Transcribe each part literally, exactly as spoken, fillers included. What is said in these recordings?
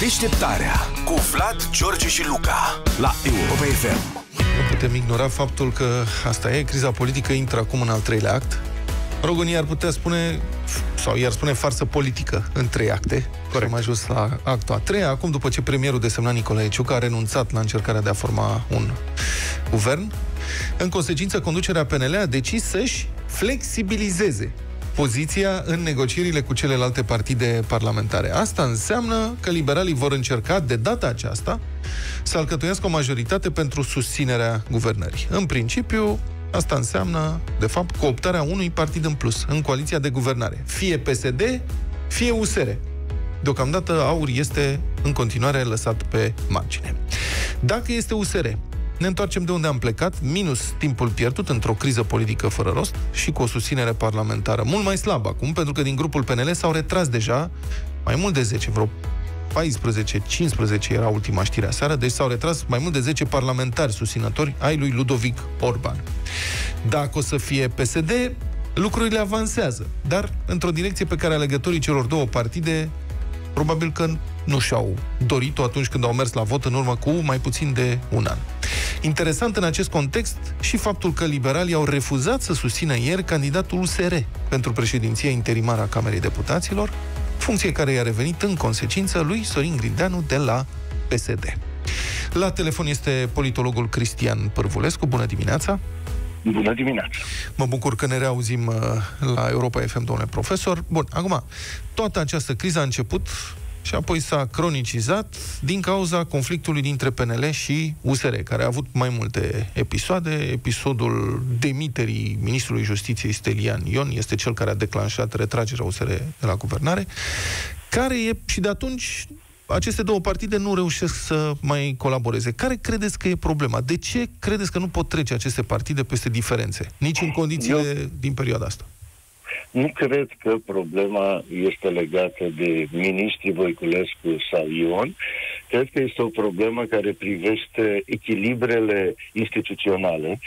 Deșteptarea cu Vlad, George și Luca la Europa F M. Nu putem ignora faptul că asta e, criza politică intră acum în al treilea act. Românii ar putea spune, sau i-ar spune farsă politică în trei acte. Corect. Am ajuns la actul a treia. Acum, după ce premierul desemnat Nicolae Ciucă a renunțat la încercarea de a forma un guvern, în consecință, conducerea P N L a decis să-și flexibilizeze poziția în negocierile cu celelalte partide parlamentare. Asta înseamnă că liberalii vor încerca, de data aceasta, să alcătuiască o majoritate pentru susținerea guvernării. În principiu, asta înseamnă, de fapt, cooptarea unui partid în plus în coaliția de guvernare. Fie P S D, fie U S R. Deocamdată AUR este în continuare lăsat pe margine. Dacă este U S R, ne întoarcem de unde am plecat, minus timpul pierdut într-o criză politică fără rost și cu o susținere parlamentară mult mai slabă acum, pentru că din grupul P N L s-au retras deja mai mult de zece, vreo paisprezece cincisprezece era ultima știre aseară, deci s-au retras mai mult de zece parlamentari susținători ai lui Ludovic Orban. Dacă o să fie P S D, lucrurile avansează, dar într-o direcție pe care alegătorii celor două partide probabil că nu și-au dorit-o atunci când au mers la vot în urmă cu mai puțin de un an. Interesant în acest context și faptul că liberalii au refuzat să susțină ieri candidatul U S R pentru președinția interimară a Camerei Deputaților, funcție care i-a revenit în consecință lui Sorin Grindeanu de la P S D. La telefon este politologul Cristian Pârvulescu. Bună dimineața! Bună dimineața! Mă bucur că ne reauzim la Europa F M, domnule profesor. Bun, acum, toată această criză a început și apoi s-a cronicizat din cauza conflictului dintre P N L și U S R, care a avut mai multe episoade. Episodul demiterii ministrului Justiției Stelian Ion este cel care a declanșat retragerea U S R de la guvernare, care e, și de atunci aceste două partide nu reușesc să mai colaboreze. Care credeți că e problema? De ce credeți că nu pot trece aceste partide peste diferențe? Nici în condițiile Eu... din perioada asta. Nu cred că problema este legată de ministrii Voiculescu sau Ion. Cred că este o problemă care privește echilibrele instituționale.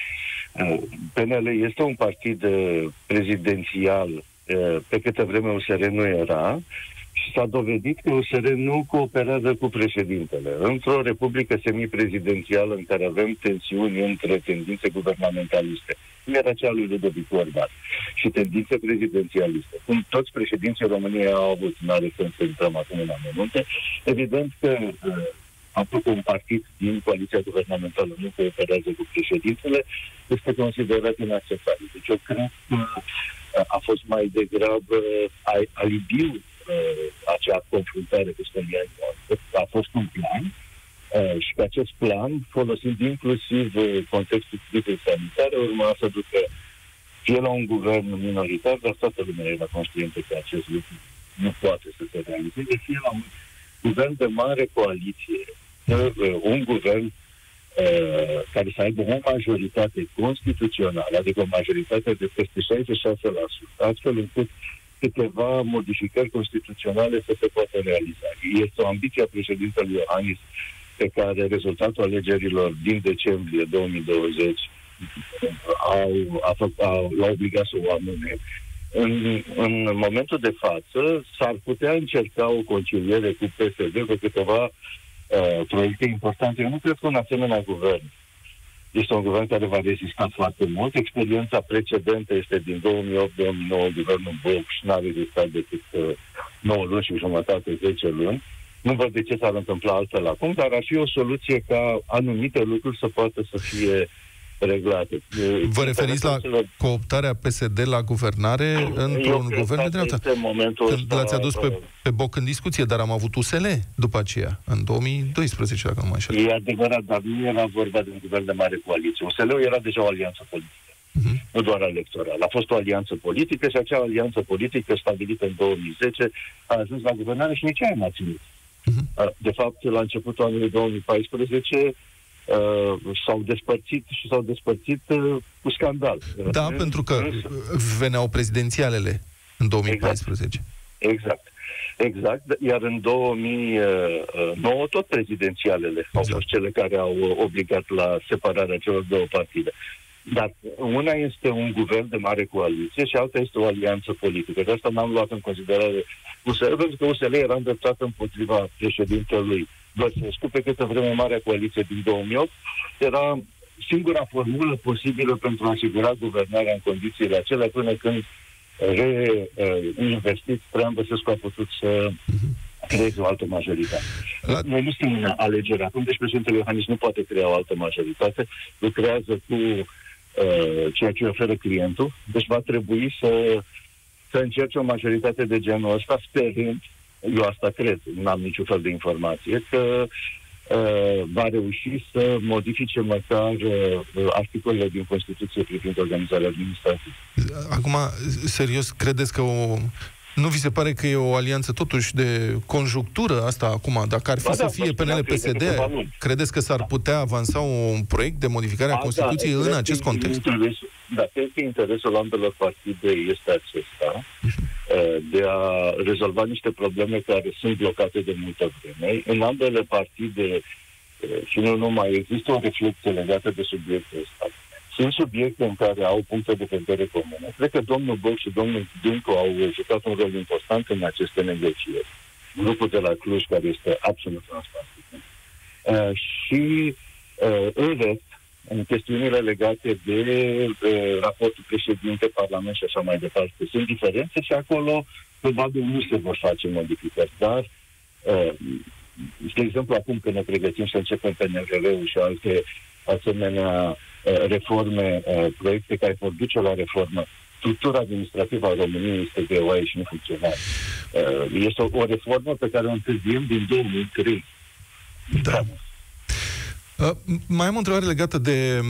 P N L este un partid prezidențial, pe câtă vreme U S R nu era, și s-a dovedit că U S R nu cooperează cu președintele. Într-o republică semiprezidențială în care avem tensiuni între tendințe guvernamentaliste, cum era cea lui Ludovic Orban, și tendințe prezidențialiste, cum toți președinții României au avut, n-are sens să intrăm acum în amănunte, evident că faptul că un partid din coaliția guvernamentală nu cooperează cu președintele este considerat inacceptabil. Deci eu cred că a fost mai degrabă alibiu acea confruntare cu Stelian Ion. A fost un plan uh, și pe acest plan, folosind inclusiv contextul crizei sanitare, urma să ducă fie la un guvern minoritar, dar toată lumea era conștientă că acest lucru nu poate să se realizeze, fie la un guvern de mare coaliție, uh, un guvern uh, care să aibă o majoritate constituțională, adică o majoritate de peste șaizeci și șase la sută, astfel încât câteva modificări constituționale să se poată realiza. Este o ambiție a președintelui Iohannis, pe care rezultatul alegerilor din decembrie două mii douăzeci au, a fă, au, l-au obligat să o amâne. În, în momentul de față s-ar putea încerca o conciliere cu P S D pe câteva uh, proiecte importante. Eu nu cred că un asemenea guvern este un guvern care va rezista foarte mult. Experiența precedentă este din două mii opt două mii nouă, guvernul Boc, și n-a rezistat decât nouă luni și jumătate, zece luni. Nu văd de ce s-ar întâmpla altfel acum, dar ar fi o soluție ca anumite lucruri să poată să fie reglate. Vă referiți la cooptarea P S D la guvernare într-un guvern de dreapta? Când l-ați adus pe, pe Boc în discuție, dar am avut U S L după aceea, în două mii doisprezece, dacă nu mă înșel. E adevărat, dar nu era vorba de un guvern de mare coaliție. U S L-ul era deja o alianță politică, uh-huh. nu doar electorală. A fost o alianță politică și acea alianță politică stabilită în două mii zece a ajuns la guvernare și nici aia n-a ținut. Uh-huh. De fapt, la începutul anului două mii paisprezece Uh, s-au despărțit și s-au despărțit uh, cu scandal. Da, în, pentru că însă, veneau prezidențialele în două mii paisprezece. Exact. Exact. Iar în două mii nouă tot prezidențialele exact. Au fost cele care au obligat la separarea celor două partide. Dar una este un guvern de mare coaliție și alta este o alianță politică. De asta n-am luat în considerare U S L, pentru că U S L era îndreptat împotriva președintelui Băsescu, pe câtă vreme Marea Coaliție din două mii opt era singura formulă posibilă pentru a asigura guvernarea în condițiile acelea, până când reinvestit Traian Băsescu a putut să creeze o altă majoritate. La... Noi nu suntem în alegere acum, deci președintele Iohannis nu poate crea o altă majoritate, lucrează cu uh, ceea ce oferă clientul, deci va trebui să, să încerce o majoritate de genul ăsta, sperând, eu asta cred, nu am niciun fel de informație, că uh, va reuși să modifice măcar uh, articolele din Constituție privind organizarea administrativă. Acum, serios, credeți că o... Nu vi se pare că e o alianță totuși de conjunctură asta acum? Dacă ar fi ba să da, fie P N L P S D, credeți că s-ar putea avansa un proiect de modificare a Constituției da, în acest context? Da, cred că interesul ambelor partide este acesta, de a rezolva niște probleme care sunt blocate de multă vreme. În ambele partide, și nu numai, există o reflecție legată de subiectul ăsta. Sunt subiecte în care au puncte de vedere comune. Cred că domnul Boc și domnul Dâncu au jucat un rol important în aceste negocieri. Grupul de la Cluj, care este absolut transparent. Uh, și uh, în rest, în chestiunile legate de uh, raportul președinte-parlament și așa mai departe, sunt diferențe și acolo probabil nu se vor face modificări. Dar, uh, de exemplu, acum când ne pregătim să începem P N R R-ul și alte asemenea reforme, proiecte care vor duce la reformă, structura administrativă a României este greoaie și nu funcționează. Este o, o reformă pe care o întârziem din două mii trei. Da. Uh, mai am o întrebare legată de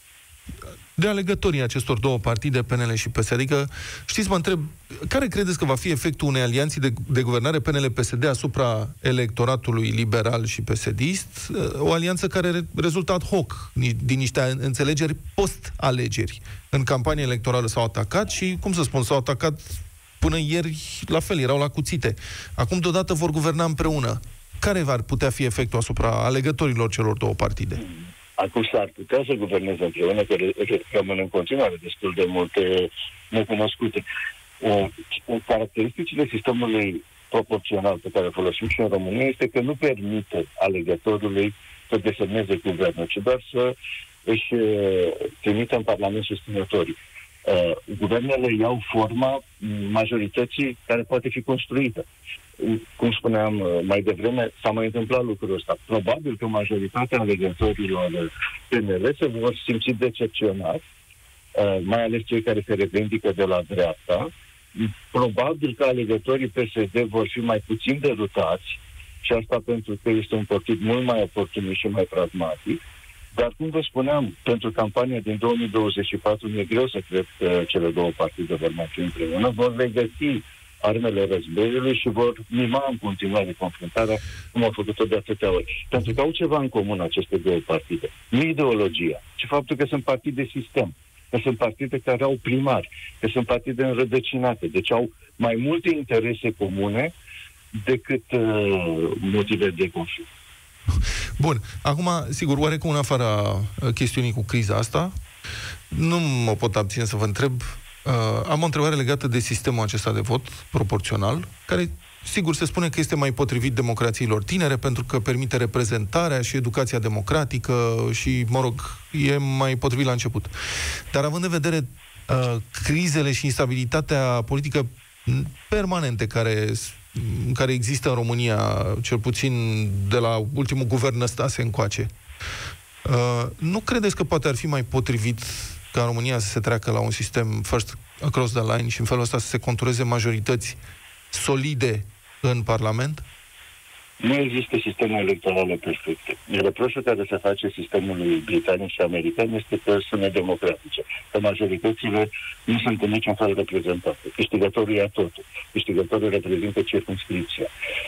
de alegătorii acestor două partide, P N L și P S D. Adică, știți, mă întreb, care credeți că va fi efectul unei alianții de, de guvernare P N L P S D asupra electoratului liberal și P S D-ist? O alianță care re- rezultă ad hoc din niște înțelegeri post-alegeri. În campanie electorală s-au atacat și, cum să spun, s-au atacat până ieri, la fel, erau la cuțite. Acum, deodată, vor guverna împreună. Care va putea fi efectul asupra alegătorilor celor două partide? Acum s-ar putea să guverneze împreună, că rămân în continuare destul de multe necunoscute. O, o caracteristicile sistemului proporțional pe care îl folosim și în România este că nu permite alegătorului să desemneze guvernul, ci doar să își trimită în Parlament susținătorii. Uh, guvernele iau forma majorității care poate fi construită. Cum spuneam mai devreme, s-a mai întâmplat lucrul ăsta. Probabil că majoritatea alegătorilor P N L se vor simți decepționați, mai ales cei care se revendică de la dreapta. Probabil că alegătorii P S D vor fi mai puțin derutați, și asta pentru că este un partid mult mai oportunist și mai pragmatic. Dar, cum vă spuneam, pentru campania din două mii douăzeci și patru mi-e greu să cred că cele două partide vor merge împreună, vor regăsi armele războiului și vor mima în continuare confruntarea, cum au făcut-o de atâtea ori. Pentru că au ceva în comun aceste două partide. Nu ideologia, ci faptul că sunt partide sistem, că sunt partide care au primari, că sunt partide înrădăcinate, deci au mai multe interese comune decât uh, motive de conflict. Bun. Acum, sigur, oarecum în afara chestiunii cu criza asta, nu mă pot abține să vă întreb. Uh, am o întrebare legată de sistemul acesta de vot proporțional, care, sigur, se spune că este mai potrivit democrațiilor tinere, pentru că permite reprezentarea și educația democratică și, mă rog, e mai potrivit la început. Dar având în vedere uh, crizele și instabilitatea politică permanente care, care există în România, cel puțin de la ultimul guvern Năstase încoace, uh, nu credeți că poate ar fi mai potrivit ca în România să se treacă la un sistem first across the line și în felul ăsta să se contureze majorități solide în Parlament? Nu există sisteme electorale perfecte. Reproșul care se face sistemului britanic și american este că sunt nedemocratice, că majoritățile nu sunt în niciun fel reprezentate. Câștigătorul ia totul. Câștigătorul reprezintă circumscripția.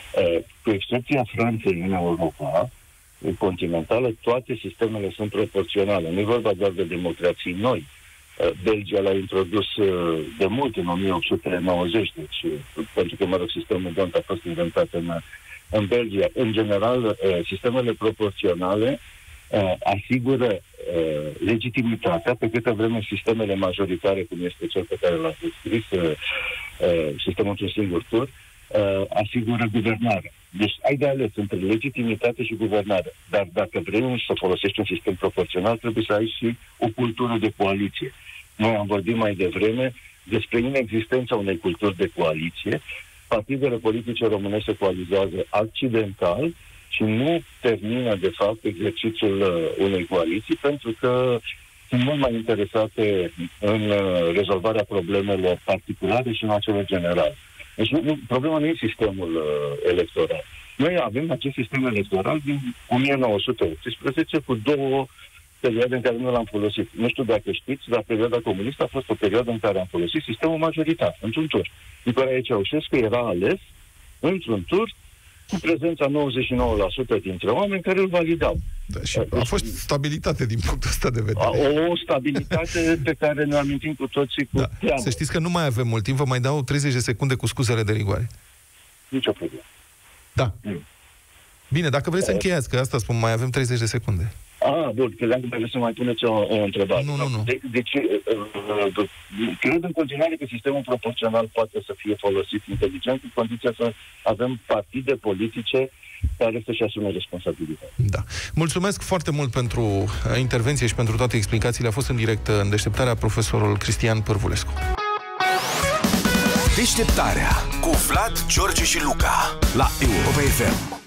Cu excepția Franței în Europa continentală, toate sistemele sunt proporționale. Nu e vorba doar de democrații noi. Belgia l-a introdus de mult, în o mie opt sute nouăzeci, deci, pentru că, mă rog, sistemul D'Hondt a fost inventat în, în Belgia. În general, sistemele proporționale asigură uh, legitimitatea, pe câtă vreme sistemele majoritare, cum este cel pe care l-a descris, uh, uh, sistemul într-un singur tur, uh, asigură guvernarea. Deci ai de ales între legitimitate și guvernare. Dar dacă vrei să folosești un sistem proporțional, trebuie să ai și o cultură de coaliție. Noi am vorbit mai devreme despre inexistența unei culturi de coaliție. Partidele politice românești se coalizează accidental și nu termină, de fapt, exercițiul uh, unei coaliții, pentru că sunt mult mai interesate în uh, rezolvarea problemelor particulare și în acele generale. Deci nu, problema nu e sistemul uh, electoral. Noi avem acest sistem electoral din o mie nouă sute optsprezece cu două perioade în care nu l-am folosit. Nu știu dacă știți, dar perioada comunistă a fost o perioadă în care am folosit sistemul majoritar, într-un tur. Nicolae Ceaușescu era ales într-un tur cu prezența nouăzeci și nouă la sută dintre oameni care îl validau. Da, și a fost stabilitate din punctul ăsta de vedere. O stabilitate pe care ne amintim cu toții cu da. teamă. Să știți că nu mai avem mult timp, vă mai dau treizeci de secunde cu scuzele de rigoare. Nicio problemă. Da. Mm. Bine, dacă vreți să încheiați, că asta spun, mai avem treizeci de secunde. Ah, bun, credeam că vreau să mai puneți o, o întrebare. Nu, nu, nu. De, de ce, uh, cred în continuare că sistemul proporțional poate să fie folosit inteligent, în condiția să avem partide politice care să-și asume responsabilitatea. Da. Mulțumesc foarte mult pentru intervenție și pentru toate explicațiile. A fost în direct în Deșteptarea profesorul Cristian Pârvulescu. Deșteptarea cu Vlad, George și Luca la Europa F M.